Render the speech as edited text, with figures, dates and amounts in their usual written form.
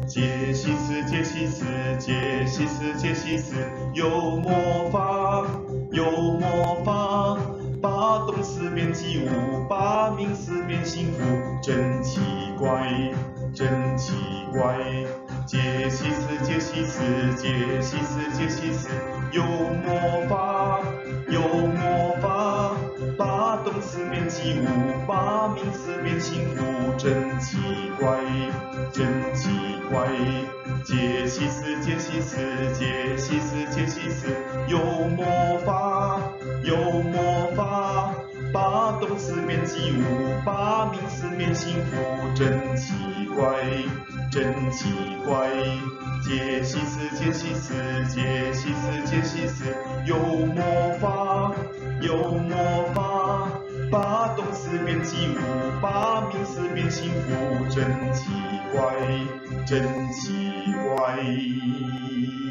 解析思，解析思，解析思，解析思，有魔法，有魔法，把动词变及物，把名词变形符，真奇怪，真奇怪。解析思，解析思，解析思，解析思，有魔法，有魔法，把动词变及物，把名词变形符，真奇怪，真奇怪。解析思，解析思，解析思，解析思，有魔法，有魔法，把动词变及物，把名词变形符，真奇怪，真奇怪。解析思，解析思，解析思，解析思，有魔法，有魔法，把动词变及物，把名词变形符，真奇怪，真奇怪。